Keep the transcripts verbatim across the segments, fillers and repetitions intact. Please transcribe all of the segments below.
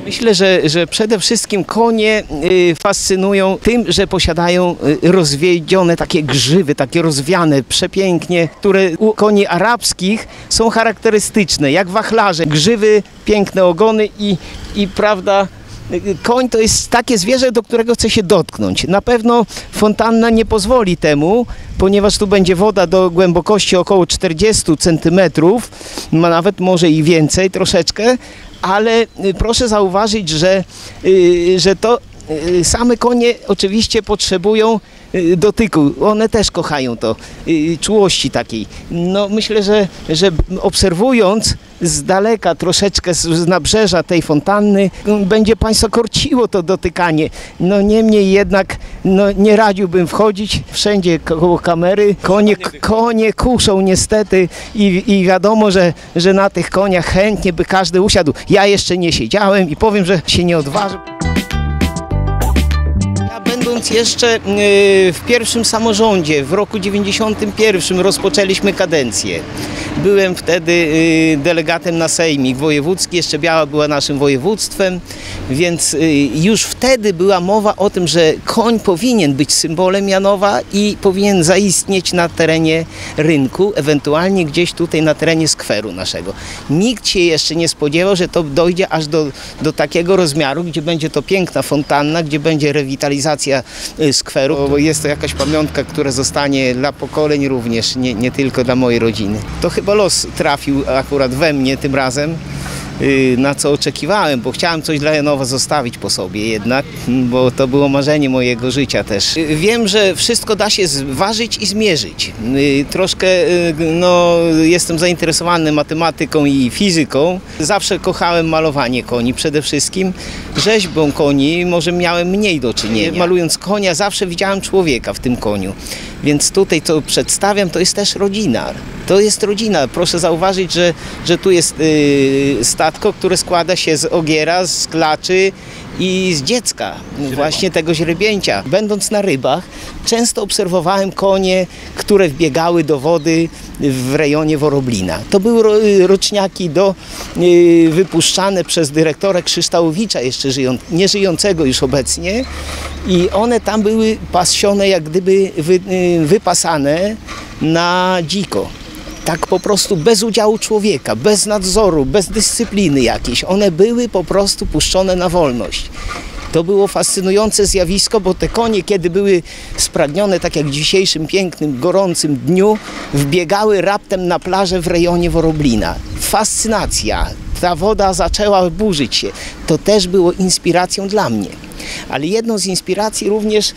Myślę, że, że przede wszystkim konie fascynują tym, że posiadają rozwiedzione takie grzywy, takie rozwiane przepięknie, które u koni arabskich są charakterystyczne, jak wachlarze. Grzywy, piękne ogony i, i prawda, koń to jest takie zwierzę, do którego chce się dotknąć. Na pewno fontanna nie pozwoli temu, ponieważ tu będzie woda do głębokości około czterdziestu centymetrów, nawet może i więcej troszeczkę, ale proszę zauważyć, że, że to same konie oczywiście potrzebują dotyku. One też kochają to, czułości takiej. No myślę, że, że obserwując z daleka, troszeczkę z nabrzeża tej fontanny, będzie Państwa korciło to dotykanie. No niemniej jednak no, nie radziłbym wchodzić wszędzie koło kamery. Konie, konie kuszą niestety i, i wiadomo, że, że na tych koniach chętnie by każdy usiadł. Ja jeszcze nie siedziałem i powiem, że się nie odważy. Będąc jeszcze w pierwszym samorządzie, w roku dziewięćdziesiątym pierwszym rozpoczęliśmy kadencję. Byłem wtedy delegatem na sejmik wojewódzki, jeszcze Biała była naszym województwem, więc już wtedy była mowa o tym, że koń powinien być symbolem Janowa i powinien zaistnieć na terenie rynku, ewentualnie gdzieś tutaj na terenie skweru naszego. Nikt się jeszcze nie spodziewał, że to dojdzie aż do, do takiego rozmiaru, gdzie będzie to piękna fontanna, gdzie będzie rewitalizacja skweru, bo jest to jakaś pamiątka, która zostanie dla pokoleń również, nie, nie tylko dla mojej rodziny. To chyba los trafił akurat we mnie tym razem, na co oczekiwałem, bo chciałem coś dla Janowa zostawić po sobie jednak, bo to było marzenie mojego życia też. Wiem, że wszystko da się zważyć i zmierzyć. Troszkę no, jestem zainteresowany matematyką i fizyką. Zawsze kochałem malowanie koni przede wszystkim. Rzeźbą koni może miałem mniej do czynienia. Malując konia zawsze widziałem człowieka w tym koniu. Więc tutaj co przedstawiam, to jest też rodzina. To jest rodzina. Proszę zauważyć, że, że tu jest yy, statko, które składa się z ogiera, z klaczy i z dziecka, właśnie tego źrebięcia. Będąc na rybach, często obserwowałem konie, które wbiegały do wody w rejonie Woroblina. To były roczniaki do, yy, wypuszczane przez dyrektora Krzyształowicza, jeszcze żyją, nie żyjącego już obecnie, i one tam były pasione, jak gdyby wy, yy, wypasane na dziko. Tak po prostu bez udziału człowieka, bez nadzoru, bez dyscypliny jakiejś. One były po prostu puszczone na wolność. To było fascynujące zjawisko, bo te konie, kiedy były spragnione, tak jak w dzisiejszym pięknym, gorącym dniu, wbiegały raptem na plażę w rejonie Woroblina. Fascynacja. Ta woda zaczęła burzyć się. To też było inspiracją dla mnie. Ale jedną z inspiracji również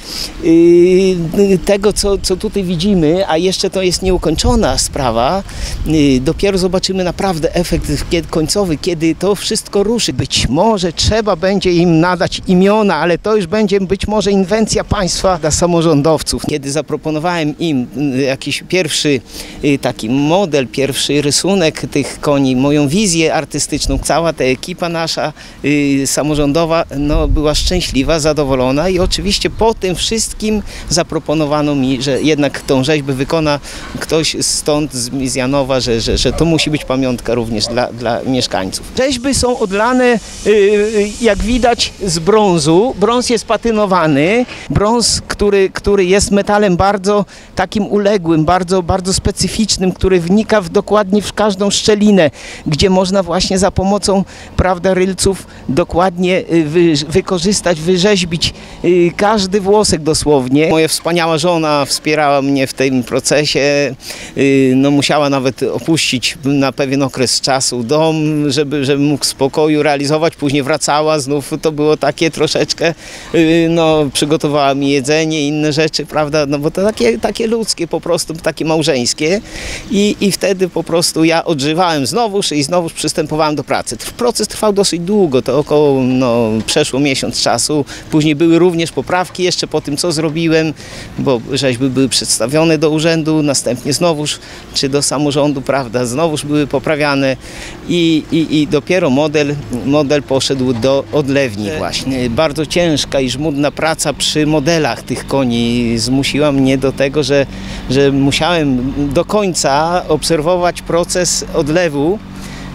yy, tego, co, co tutaj widzimy, a jeszcze to jest nieukończona sprawa, yy, dopiero zobaczymy naprawdę efekt końcowy, kiedy to wszystko ruszy. Być może trzeba będzie im nadać imiona, ale to już będzie być może inwencja państwa dla samorządowców. Kiedy zaproponowałem im jakiś pierwszy yy, taki model, pierwszy rysunek tych koni, moją wizję artystyczną, cała ta ekipa nasza yy, samorządowa no, była szczęśliwa, zadowolona i oczywiście po tym wszystkim zaproponowano mi, że jednak tą rzeźbę wykona ktoś stąd z Janowa, że, że, że to musi być pamiątka również dla, dla mieszkańców. Rzeźby są odlane, jak widać, z brązu. Brąz jest patynowany. Brąz, który, który jest metalem bardzo takim uległym, bardzo, bardzo specyficznym, który wnika w, dokładnie w każdą szczelinę, gdzie można właśnie za pomocą, prawda, rylców dokładnie wy, wykorzystać, wyrzeźbić y, każdy włosek dosłownie. Moja wspaniała żona wspierała mnie w tym procesie. Y, no, musiała nawet opuścić na pewien okres czasu dom, żeby, żeby mógł w spokoju realizować. Później wracała znów. To było takie troszeczkę, y, no, przygotowała mi jedzenie i inne rzeczy, prawda? No bo to takie, takie ludzkie po prostu, takie małżeńskie. I, I wtedy po prostu ja odżywałem znowuż i znowuż przystępowałem do pracy. Proces trwał dosyć długo, to około, no, przeszło miesiąc czasu. Później były również poprawki jeszcze po tym, co zrobiłem, bo rzeźby były przedstawione do urzędu, następnie znowuż, czy do samorządu, prawda, znowuż były poprawiane i, i, i dopiero model, model poszedł do odlewni właśnie. Bardzo ciężka i żmudna praca przy modelach tych koni zmusiła mnie do tego, że, że musiałem do końca obserwować proces odlewu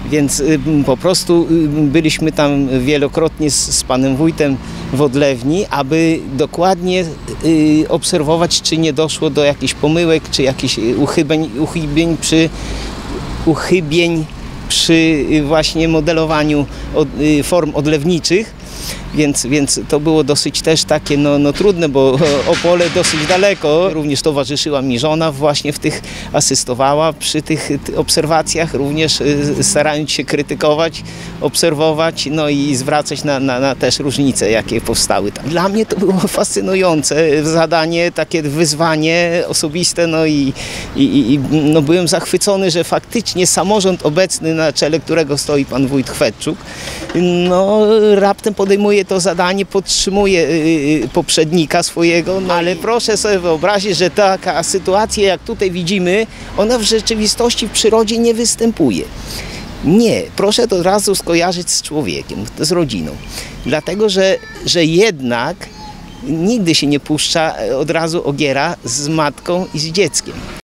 Więc y, po prostu y, byliśmy tam wielokrotnie z, z panem wójtem w Odlewni, aby dokładnie y, obserwować, czy nie doszło do jakichś pomyłek, czy jakichś uchybień, uchybień przy uchybień przy właśnie modelowaniu od, y, form odlewniczych. Więc, więc to było dosyć też takie no, no trudne, bo Opole dosyć daleko. Również towarzyszyła mi żona, właśnie w tych asystowała przy tych obserwacjach, również starając się krytykować, obserwować, no i zwracać na, na, na też różnice, jakie powstały tam. Dla mnie to było fascynujące zadanie, takie wyzwanie osobiste, no i, i, i no byłem zachwycony, że faktycznie samorząd obecny, na czele którego stoi pan wójt Chwedczuk, no raptem podejmuje to zadanie, podtrzymuje poprzednika swojego, no ale proszę sobie wyobrazić, że taka sytuacja, jak tutaj widzimy, ona w rzeczywistości w przyrodzie nie występuje. Nie, proszę to od razu skojarzyć z człowiekiem, z rodziną. Dlatego, że, że jednak nigdy się nie puszcza od razu ogiera z matką i z dzieckiem.